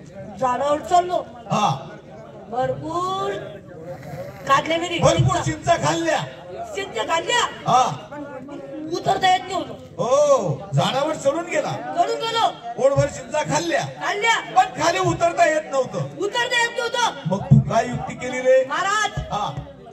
झाडावर चढलो. हा भरपूर काढले मी भरपूर चिंचा खाल्ल्या. चिंचा खाल्ल्या. हा उतरता येत नव्हतं. हो झाडावर चढून गेला. चढून गेलो. पोटभर चिंचा खाल्ल्या पण खाली उतरता येत नव्हतं. उतरता येत नव्हतं. मग तू काय युक्ती केली रे महाराज? हा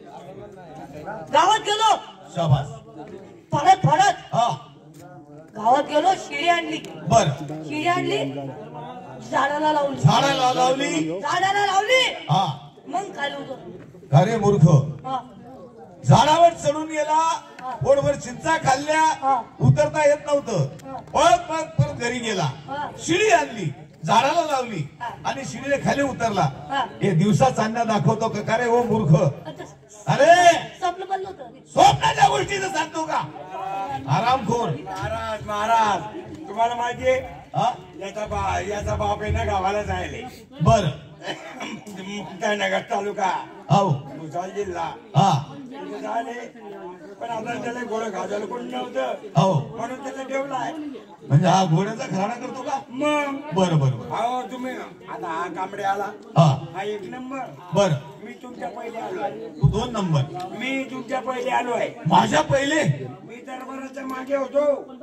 गावात गेलो. शाबास. फडत फडत हा गावात गेलो. शिडी आणली. बर शिडी आणली. झाडाला लावली. झाडाला लावली. झाडाला लावली. हा मग खाली उतर. का रे मूर्ख? हा झाडावर चढून गेला. पोटभर चिंचा खाल्ल्या. उतरता येत नव्हतं. पळत पळत परत घरी गेला. शिडी आणली. झाडाला लावली आणि शिडीने खाली उतरला. हे दिवसा चांदण्या दाखवतो का रे हो मूर्ख? अरे स्वप्न बनलं होतं. स्वप्नाच्या गोष्टीचं सांगतो का? आरामखोर. महाराज महाराज तुम्हाला माहितीये याचा बाप आहे ना गावाला जायले. बर मुक्ताईनगर तालुका हो भुसावळ जिल्हा. हा झाले पण आता त्याला घोडं घाजायला कोणी नव्हतं हो म्हणून त्याला ठेवलाय. म्हणजे हा घोड्याचा घराणा करतो का? मग बर बर बर. अहो तुम्ही आता हा कांबडे आला. हा हा 1 नंबर. बर मी तुमच्या पहिले आलोय. तू 2 नंबर. मी तुमच्या पहिले आलोय. माझ्या पहिले मी दरबाराच्या मागे होतो.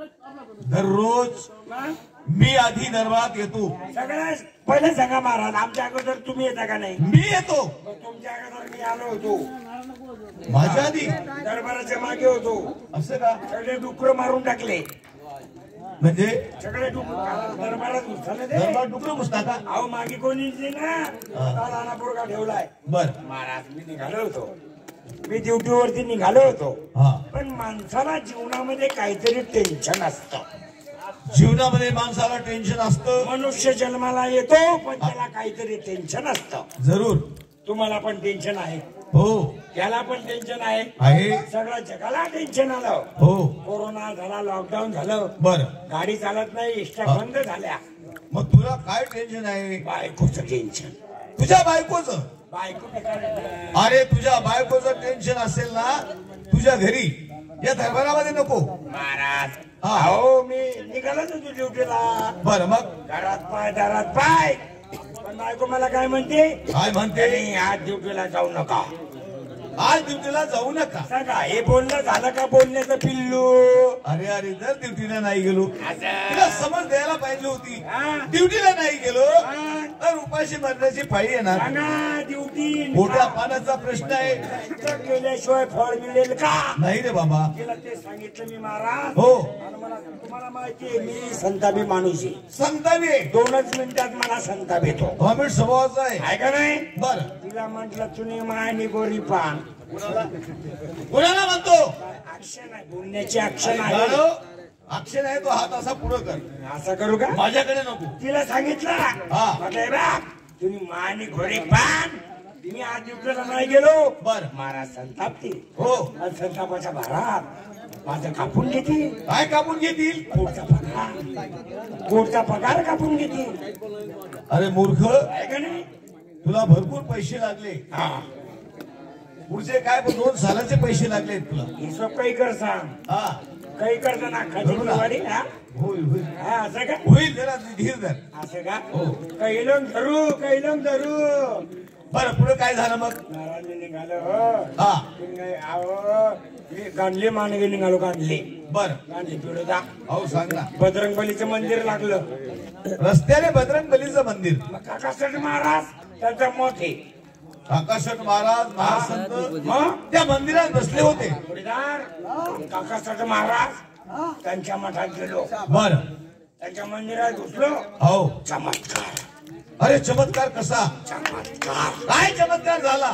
दररोज मग मी आधी दरबारात येतो. सगळ्यात पहिले सांगा महाराज आमच्या अगोदर तुम्ही येता का नाही? मी येतो. तुमच्या अगोदर मी आलो होतो. माझ्या आधी दरबाराच्या मागे होतो. असं का? सगळे डुकर मारून टाकले. म्हणजे सगळे दरबारात घुसले ते. दरबार डुकर घुसता का? अहो मागे कोणी ना लहाना पोरगा ठेवलाय. बर महाराज मी निघालो होतो. मी ड्युटीवरती निघालो होतो. हा पण माणसाला जीवनामध्ये काहीतरी टेन्शन असतं. जीवनामध्ये माणसाला टेन्शन असतं. मनुष्य जन्माला येतो पण त्याला काहीतरी टेन्शन असतं. जरूर. तुम्हाला पण टेन्शन आहे. हो त्याला पण टेन्शन आहे. आहे. सगळ्या जगाला टेन्शन आलं. हो कोरोना झाला. लॉकडाऊन झालं. बर गाडी चालत नाही. इष्टा बंद झाल्या. मग तुला काय टेन्शन आहे? बायकोचं टेन्शन. तुझ्या बायकोचं? बायको अरे तुझ्या बायकोचं टेन्शन असेल ना तुझ्या घरी या दरबारामध्ये नको. महाराज हा. अहो मी निघालोच होतो ड्युटीला. बर मग घरात पाय दारात पाय. पण बायको मला काय म्हणते? काय म्हणते? "नाही, आज ड्युटीला जाऊ नका. आज ड्युटीला जाऊ नका." सांगा हे बोलणं झालं का बोलण्याचं पिल्लू? अरे अरे जर ड्युटीला नाही गेलो असं. तुला समज द्यायला पाहिजे होती. हा. ड्युटीला नाही गेलो हा. तर उपाशी मरण्याची फाळी येणार. सांगा ड्युटी मोठ्या पाण्याचा प्रश्न आहे. केल्याशिवाय फळ मिळेल का? नाही रे बाबा. तिला ते सांगितलं मी महाराज. हो आणि तुम्हाला माहितीये मी संतापी माणूस आहे. संताने 2च मिनिटात मला संताप येतो. कॉमेंट स्वभावाचा आहे. आहे का नाही? बर तिला म्हंटल तुम्ही मायनी गोरी पान. कोणाला म्हणतो? ऍक्शन आहे. बोलण्याची ऍक्शन आहे. दादा, अक्षर आहे तो हात असा पुढं कर. असं करू का? माझ्याकडे नको. तिला सांगितलं हा. म्हटलंय बा तुम्ही मायनी गोरी पान. मी आज ड्युटीला नाही गेलो. बर महाराज संतापते. हो. आणि संतापाच्या भारात माझं कापून घेतील. काय कापून घेतील? पोटचा पगार. पोटचा पगार कापून घेतील. अरे मूर्ख आहे का नाही? तुला भरपूर पैसे लागले. हा पुढचे काय 2 सालाचे पैसे लागले तुला. हिशोब काही कर सांग. हा काही करतो ना खाली वाडी. हा होईल होईल हा, असं का? होईल. जरा धीर धर. असं का? हो. काही लोक धरू काही लोक धरू. बरं पुढे काय झालं मग? महाराज निघालो. हो हा अहो मी गांधली मानवी निघालो. गांधली बर गांधली पिळोदा. हो सांग ना. बजरंगबलीचं मंदिर लागलं. रस्त्याने बजरंगबलीचं मंदिर. मग काकासाहेब महाराज त्याचा मोठे काकाशट महाराज महासंत मग त्या मंदिरात बसले होते. जोडीदार काकासाहेब महाराज त्यांच्या मठात गेलो. बर त्यांच्या मंदिरात घुसलो. हो. चमत्कार. अरे चमत्कार कसा? चमत्कार. काय चमत्कार झाला?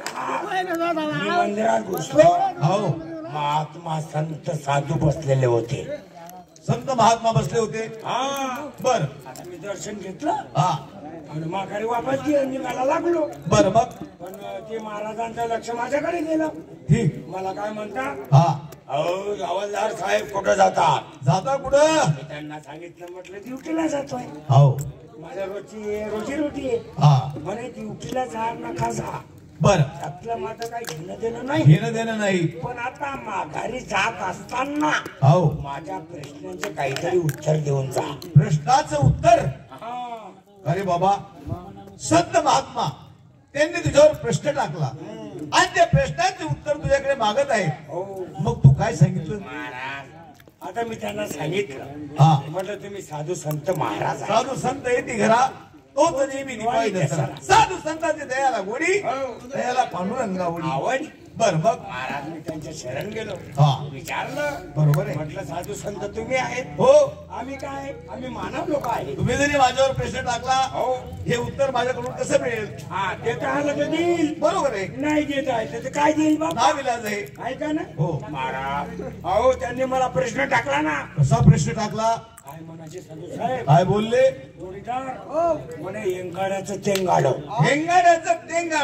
मी मंदिरात घुसलो. हो. महात्मा संत साधू बसलेले होते. संत महात्मा बसले होते. हा बर आता मी दर्शन घेतलं हा आणि माघारी वापस निघायला लागलो. बर मग पण ते महाराजांचं लक्ष माझ्याकडे गेलं. ठीक. मला काय म्हणता? हा अहो हवालदार साहेब कुठं जातात? जाता कुठं? मी त्यांना सांगितलं म्हटलं ड्युटीला जातोय. हो. माझ्या रोजी रोटी आहे. हा म्हणे ड्युटीला जा नका जा. बर त्यातलं माझं काही घेणं देणं नाही. घेणं देणं नाही. पण आता माघारी जात असताना हो. माझ्या प्रश्नांचे काहीतरी उत्तर देऊन जा. प्रश्नाचं उत्तर? हा अरे बाबा, संत महात्मा त्यांनी तुझ्यावर प्रश्न टाकला आणि त्या प्रश्नाचे उत्तर तुझ्याकडे मागत आहे. हो मग तू काय सांगितलं? महाराज, आता मी त्यांना सांगितलं, हा, म्हटलं तुम्ही साधू संत महाराज आहे. साधू संत येते घरा तोच नेहमी दिवाळी दसरा. साधू संतांची दयाला गोडी, दयाला पांडुरंगा गोडी. आवड. बर मग महाराज, मी त्यांच्या शरण गेलो, हा, विचारलं, बरोबर आहे. म्हटलं साधू संत तुम्ही आहेत? हो, आम्ही काय, आम्ही मानव लोक आहे. तुम्ही जरी माझ्यावर प्रश्न टाकला, हो, हे उत्तर माझ्याकडून कसं मिळेल? हा, देता आलं तर देईल, बरोबर आहे, नाही देत आहे तर काय देईल बाबा? नाविलाज आहे. ऐका ना. हो. महाराज, अहो त्यांनी मला प्रश्न टाकला ना. कसा प्रश्न टाकला? काय म्हणायचे साधू साहेब? काय बोलले? जोडीदार, हो म्हणे एंगाड्याचं तेंगाड, हेंगाड्याचं तेंगाड,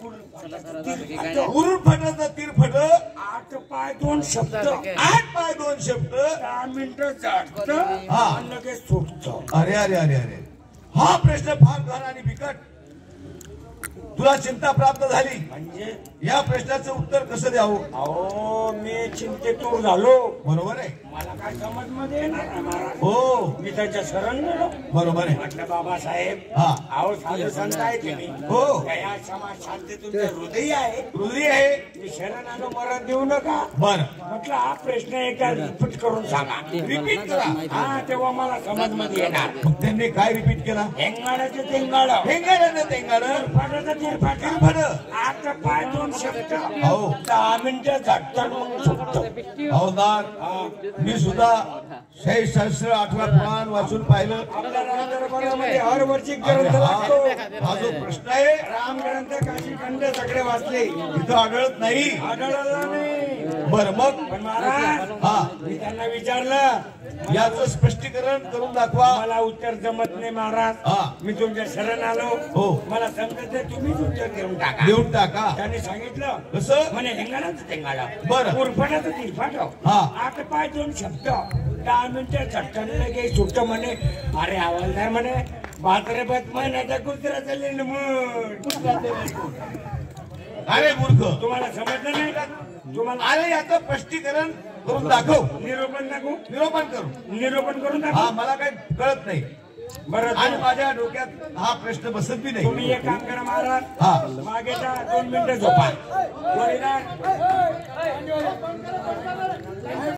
उरून फटाचं तिरफट, 8 पाय 2 शब्द, 8 पाय 2 शब्द, 10 मिनिटं जात हा. लगेच सुटतो. अरे अरे अरे अरे, हा प्रश्न फार घाण आणि बिकट. तुला चिंता प्राप्त झाली. म्हणजे या प्रश्नाचं उत्तर कसं द्यावं? अहो मी चिंतेतूर झालो. बरोबर आहे. मला काय समज मध्ये येणार नाही महाराज. हो, मी त्यांच्या शरण गेलो. बरोबर आहे. म्हटलं बाबासाहेब, हा. अहो साधू संत आहे तुम्ही, हो. दया समाज शांती तुमचं हृदय आहे. रुद्री आहे. मी शरण आलो, मरण देऊ नका. बर, म्हटलं हा प्रश्न एकदा रिपीट करून सांगा. रिपीट करा. हा, तेव्हा मला समज मध्ये येणार. मग त्यांनी काय रिपीट केला? हेंगाड्याचं तेंगाड, हेंगाड्याचं तेंगाड, तिरफाटाचं तिरफाट, तिरफट, 8 पाय 2 शब्द, हो. 10 मिनिटं झटकन मग सुटतो. हवलदार, मी सुद्धा शास्त्र 8वा पुराण वाचून पाहिलं. आपल्या दरबारामध्ये हर वर्षी अरे ग्रंथ वाचतो. हा जो प्रश्न आहे, राम ग्रंथ, काशी खंड सगळे वाचले, इथं आढळत नाही. आढळला नाही. बर मग पण महाराज, हा, मी त्यांना विचारलं, याचं स्पष्टीकरण करून दाखवा. मला उत्तर जमत नाही महाराज. हा. मी तुमच्या शरण आलो. हो. मला समजत नाही, तुम्हीच उत्तर देऊन टाका. देऊन टाका. त्यांनी सांगितलं कसं? म्हणे हेंगाडाचं तेंगाडा, बरं. उरफाटाचं तिरफाट, हा. 8 पाय 2 शब्द, 10 मिनिटं झटकन लगे सुटत. म्हणे अरे हवालदार, म्हणे भाद्रपद महिन्याचा कुत्रा लेंड अरे मूर्ख, तुम्हाला समजलं नाही का? तुम्हाला अरे याचं स्पष्टीकरण करून दाखव. निरोपण दाखवू, निरोपण करू. निरोपण करून हा, दाखवू. मला काही कळत नाही बरं, आणि माझ्या डोक्यात हा प्रश्न बसत बी नाही. तुम्ही एक काम करा महाराज, हा. मागे जा, 2 मिनिटं झोपा. जोडीदार,